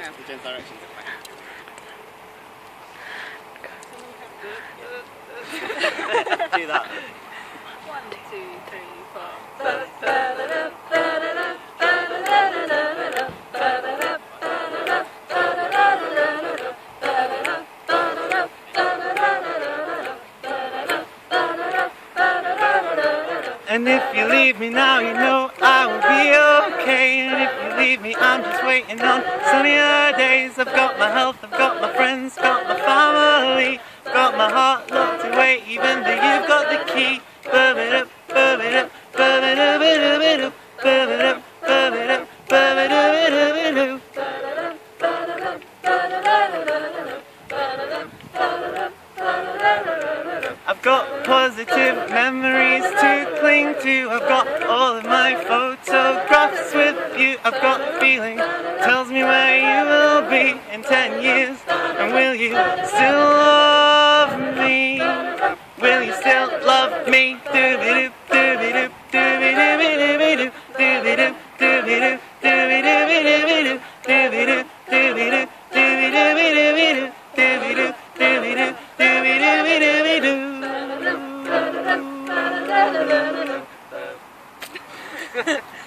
We change directions. Do that. 1, 2, 3, 4. And if you leave me now, you know I will be okay. And if you leave me, I'm just waiting on sunnier days. I've got my health, I've got my friends, got my family, got my heart locked away, even though you've got the key. I've got positive memories to cling to. I've got all of my photographs with you. I've got a feeling tells me where you will be in 10 years. And will you still love me? Will you still love me? Dooby-doo, dooby-doo, dooby-dooby-dooby-doo, dooby-doo, dooby-doo, dooby-dooby-dooby-doo, dooby-doo, dooby-doo, dooby-dooby-dooby-doo, dooby-doo, dooby-doo, dooby-dooby-dooby-doo.